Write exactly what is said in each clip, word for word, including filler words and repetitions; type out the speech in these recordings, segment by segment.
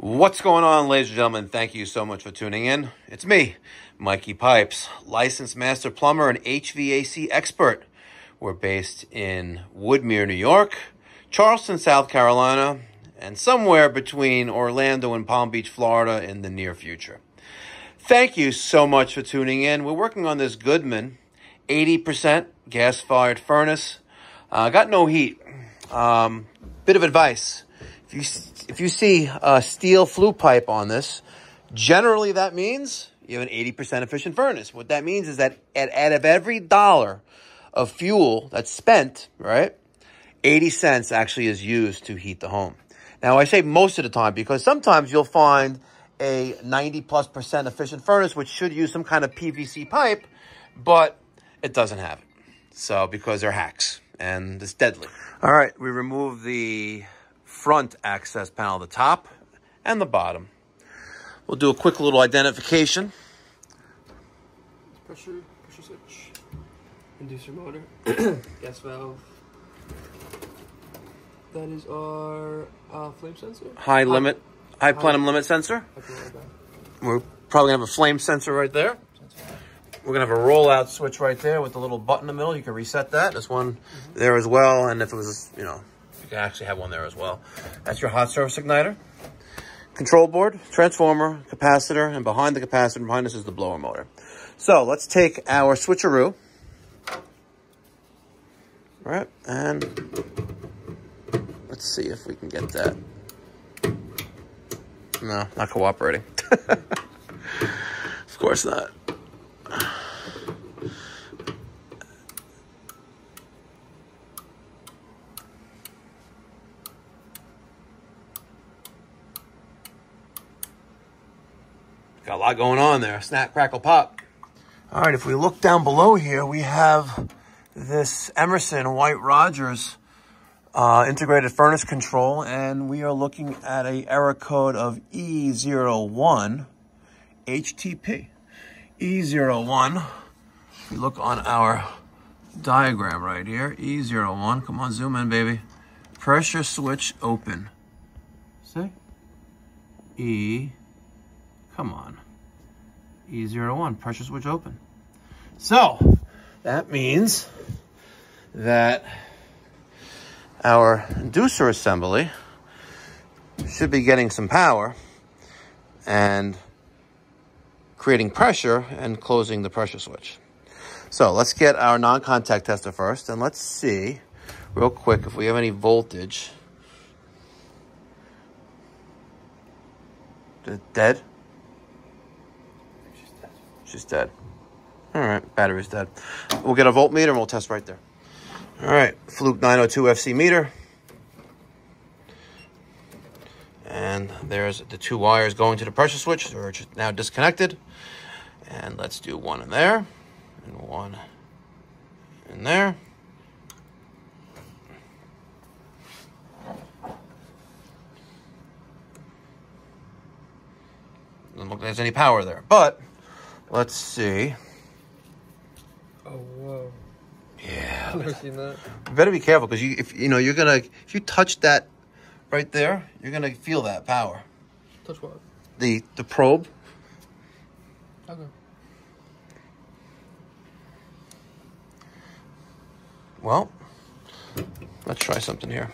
What's going on, ladies and gentlemen? Thank you so much for tuning in. It's me, Mikey Pipes, licensed master plumber and H V A C expert. We're based in Woodmere, New York, Charleston, South Carolina, and somewhere between Orlando and Palm Beach, Florida in the near future. Thank you so much for tuning in. We're working on this Goodman eighty percent gas-fired furnace. Uh, got no heat. Um, bit of advice. If you, if you see a steel flue pipe on this, generally that means you have an eighty percent efficient furnace. What that means is that at, out of every dollar of fuel that's spent, right, eighty cents actually is used to heat the home. Now, I say most of the time because sometimes you'll find a ninety plus percent efficient furnace, which should use some kind of P V C pipe, but it doesn't have it. So, because they're hacks and it's deadly. All right, we remove the front access panel, the top and the bottom. We'll do a quick little identification. Pressure, pressure switch, inducer motor, gas valve. That is our uh, flame sensor. High limit, high, high plenum limit sensor. We're probably gonna have a flame sensor right there. We're gonna have a rollout switch right there with the little button in the middle. You can reset that. This one mm-hmm. there as well. And if it was, you know, you can actually have one there as well. That's your hot surface igniter. Control board, transformer, capacitor, and behind the capacitor, behind us is the blower motor. So let's take our switcheroo. All right, and let's see if we can get that. No, not cooperating. Of course not. Got a lot going on there. Snap, crackle, pop. All right, if we look down below here, we have this Emerson White Rogers uh, integrated furnace control, and we are looking at a error code of E zero one H T P. E zero one, if we look on our diagram right here, E zero one, come on, zoom in, baby. Pressure switch open. See? E, come on. E zero one, pressure switch open. So, that means that our inducer assembly should be getting some power and creating pressure and closing the pressure switch. So let's get our non-contact tester first, and let's see real quick if we have any voltage. Dead? She's dead. She's dead. All right, battery's dead. We'll get a voltmeter and we'll test right there. All right, Fluke nine oh two F C meter. And there's the two wires going to the pressure switch. They're now disconnected. And let's do one in there and one in there. Doesn't look like there's any power there, but let's see. Oh, whoa. Yeah. I've never seen that. You better be careful because you, if you know, you're gonna, if you touch that right there, you're gonna feel that power. Touch what? The the probe. Okay. Well, let's try something here.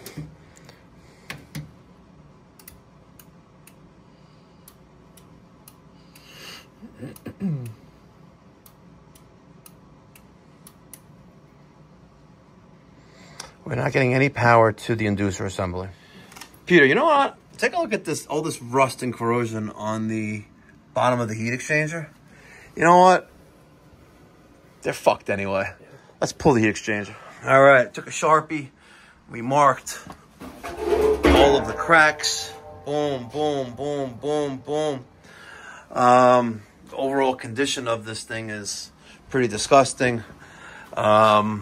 We're not getting any power to the inducer assembly. Peter, you know what? Take a look at this, all this rust and corrosion on the bottom of the heat exchanger. You know what? They're fucked anyway. Yeah. Let's pull the heat exchanger. All right, took a Sharpie. We marked all of the cracks. Boom, boom, boom, boom, boom. Um, the overall condition of this thing is pretty disgusting. Um,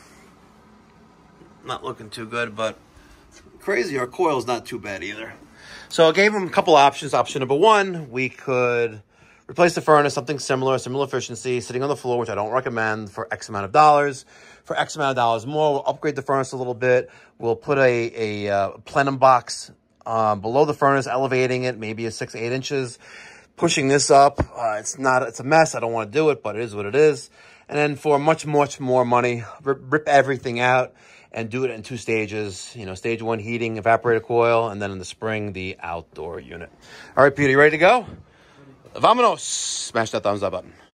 not looking too good, but crazy. Our coil's not too bad either. So I gave them a couple options. Option number one, we could replace the furnace, something similar, similar efficiency, sitting on the floor, which I don't recommend, for X amount of dollars. For X amount of dollars more, we'll upgrade the furnace a little bit. We'll put a, a uh, plenum box um, below the furnace, elevating it, maybe a six, eight inches, pushing this up. Uh, it's not, it's a mess. I don't want to do it, but it is what it is. And then for much, much more money, rip, rip everything out and do it in two stages. You know, stage one, heating, evaporator coil, and then in the spring, the outdoor unit. All right, Peter, you ready to go? Vamonos! Smash that thumbs up button.